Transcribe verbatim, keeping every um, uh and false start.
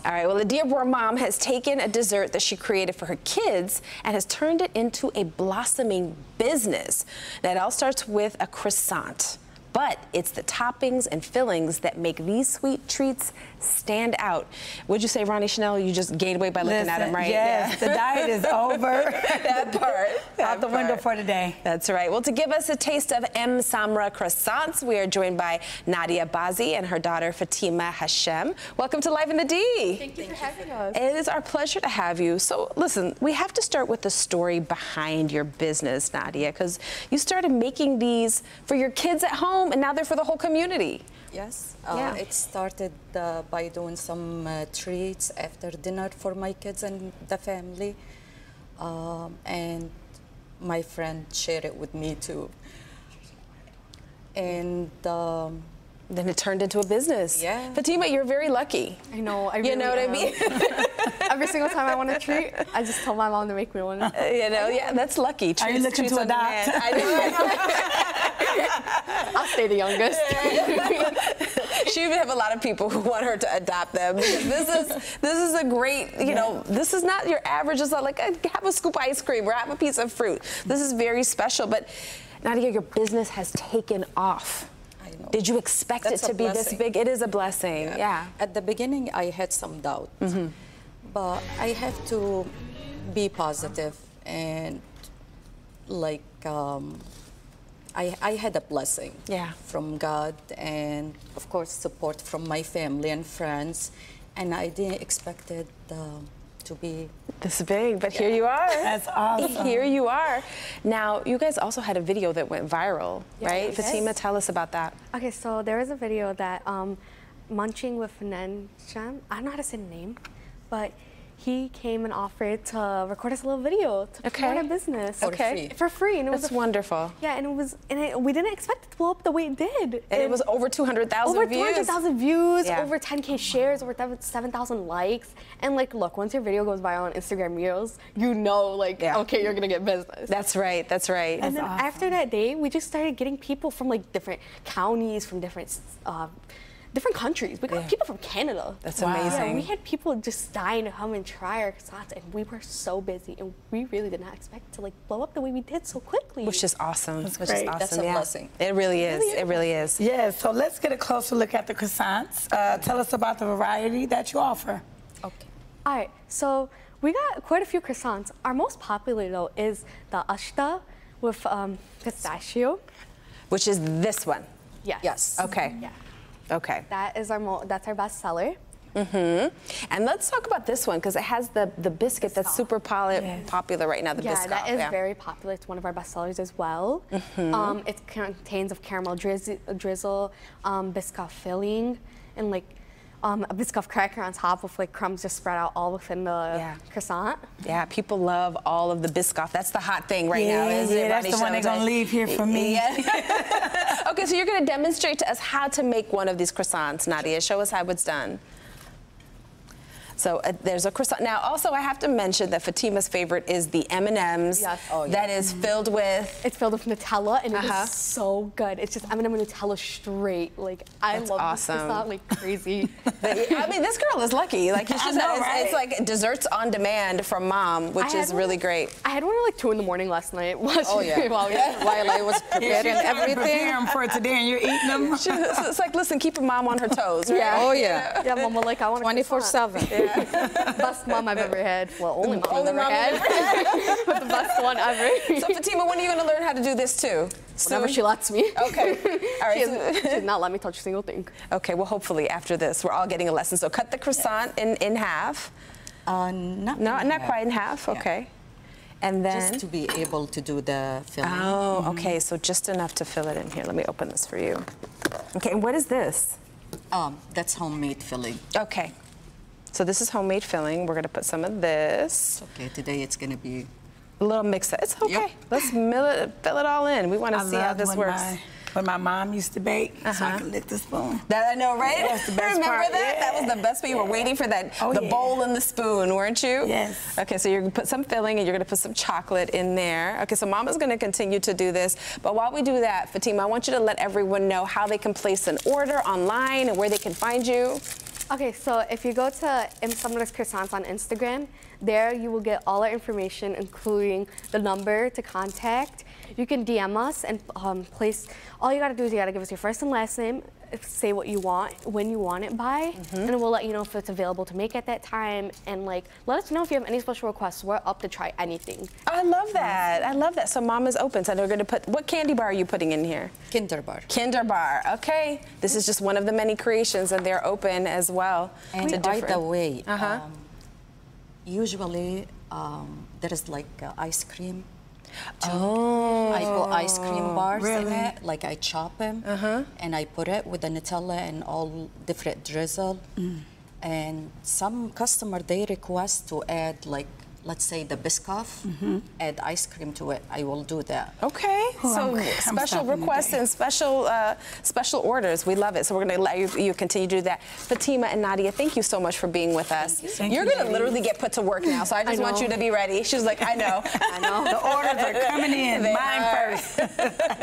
All right, well, the Dearborn mom has taken a dessert that she created for her kids and has turned it into a blossoming business. Now, it all starts with a croissant, but it's the toppings and fillings that make these sweet treats stand out. Would you say, Ronnie Chanel, you just gained weight by looking Listen, at him, right? Yes, yeah. The diet is over. That part. That Out the part. window for today. That's right. Well, to give us a taste of M. Samra croissants, we are joined by Nadia Bazi and her daughter Fatima Hashem. Welcome to Live in the D. Thank you for having us. It is our pleasure to have you. So, listen, we have to start with the story behind your business, Nadia, because you started making these for your kids at home, and now they're for the whole community. Yes, uh, Yeah. it started uh, by doing some uh, treats after dinner for my kids and the family. Um, and my friend shared it with me too. And um, Then it turned into a business. Yeah. Fatima, you're very lucky. I know, I You really know what I am. mean? Every single time I want a treat, I just tell my mom to make me one. Uh, you know, yeah, that's lucky. Are you Treats- looking treats to on demand. adopt? I know. I'll stay the youngest. She even have a lot of people who want her to adopt them because this is this is a great, you know, this is not your average. It's not like uh, have a scoop of ice cream or have a piece of fruit. This is very special. But Nadia, your business has taken off. I know. Did you expect That's it to a be this blessing. big? It is a blessing. Yeah. yeah. At the beginning, I had some doubt. Mm-hmm. But I have to be positive and like um, I, I had a blessing Yeah. from God and of course support from my family and friends, and I didn't expect it uh, to be This big, but here you are. That's awesome. Here you are. Now, you guys also had a video that went viral, right? Yes. Fatima, tell us about that. Okay, so there was a video that um, Munching with Fanan Sham, I don't know how to say the name, but he came and offered to record us a little video to Okay. promote our business. For Okay. free. For free. And it was That's a, wonderful. Yeah, and it was, and it, we didn't expect it to blow up the way it did. And it was over two hundred thousand over views. two hundred thousand views, Yeah. over ten K shares, over seven thousand likes. And like, look, once your video goes viral on Instagram Reels, you know, like, Yeah. okay, you're gonna get business. That's right, that's right. And then awesome. after that day, we just started getting people from like different counties, from different uh, different countries. We got Yeah. people from Canada. That's Wow. amazing. Yeah, we had people just dying to come and try our croissants, and we were so busy, and we really did not expect to like blow up the way we did so quickly. Which is awesome. Which is great. awesome. That's a yeah. blessing. It really is. It really is. Yeah, so let's get a closer look at the croissants. Uh, tell us about the variety that you offer. okay. All right, so we got quite a few croissants. Our most popular though is the ashta with um, pistachio. Which is this one. Yes. Yes. Okay. Yeah. Okay. That is our mo that's our best seller. Mm-hmm. And let's talk about this one because it has the the biscuit that's super poli- Yes. popular right now. The Yeah, Biscoff. that is yeah. very popular. It's one of our best sellers as well. Mm-hmm. Um, it contains of caramel drizzle, drizzle um, Biscoff filling, and like um, a Biscoff cracker on top with like crumbs just spread out all within the Yeah. croissant. Yeah, people love all of the Biscoff. That's the hot thing right now, Yeah, isn't yeah, it? that's Ronnie the one they're Shelton? gonna leave here for me. Yeah. Okay, so you're going to demonstrate to us how to make one of these croissants, Nadia. Show us how it's done. So uh, there's a croissant. Now, also, I have to mention that Fatima's favorite is the M and M's. Yes. Oh, yeah. That is filled with... It's filled with Nutella, and Uh-huh. it is so good. It's just M and M and Nutella straight. Like I That's love awesome. this croissant like crazy. I mean, this girl is lucky. Like, it's I just know, it's, right? it's like desserts on demand from mom, which I is had really one- great. I had one at like two in the morning last night. Watching Oh, yeah. while we While I was preparing everything. Prepare them for today and you're eating them. She- It's, it's like, listen, keep a mom on her toes, right? Yeah. Oh, yeah. Yeah, Mama, like I want twenty-four seven. Best mom I've ever had. Well, only mom Only I've ever mom had. I've But the best one ever. So, Fatima, when are you going to learn how to do this, too? Whenever Soon? she lets me. Okay. All right. She, so- has, she has not let me touch a single thing. Okay, well, hopefully after this, we're all getting a lesson. So cut the croissant in, in half. Uh, not No, in not half. quite in half, Yeah. okay. And then... Just to be able to do the filling. Oh, okay, so just enough to fill it in here. Let me open this for you. Okay, and what is this? Um, that's homemade filling. Okay. So this is homemade filling. We're gonna put some of this. Okay, today it's gonna be. A little mix. It's okay. Yep. Let's mill it, fill it all in. We want to I see how loved this when works. My, when my mom used to bake, so I Uh-huh. could lick the spoon. That I know, right? That's the best Remember part, that? yeah. That was the best part. You were waiting for that, Oh, the yeah. bowl and the spoon, weren't you? Yes. Okay, so you're gonna put some filling and you're gonna put some chocolate in there. Okay, so Mama's gonna continue to do this. But while we do that, Fatima, I want you to let everyone know how they can place an order online and where they can find you. Okay, so if you go to M. Summer's Croissants on Instagram, there you will get all our information, including the number to contact. You can D M us and um, place, all you gotta do is you gotta give us your first and last name, say what you want, when you want it by, mm-hmm. and we'll let you know if it's available to make at that time, and like, let us know if you have any special requests. We're up to try anything. I love that, I love that. So Mama's open, so they're gonna put, what candy bar are you putting in here? Kinder Bar. Kinder Bar, okay. This is just one of the many creations, and they're open as well. And by different... the way, uh-huh. um, usually um, there is like uh, ice cream. Oh, I put ice cream bars really? in it, like I chop them, uh-huh. and I put it with the Nutella and all different drizzle. Mm. And some customer, they request to add like, let's say the Biscoff, mm-hmm. add ice cream to it. I will do that. Okay, Oh, so I'm, special I'm requests and special uh, special orders. We love it. So we're going to let you, you continue to do that. Fatima and Nadia, thank you so much for being with us. Thank You're you, going to literally get put to work now, so I just I want you to be ready. She's like, I know. I know. The orders are coming in. They Mine are. first.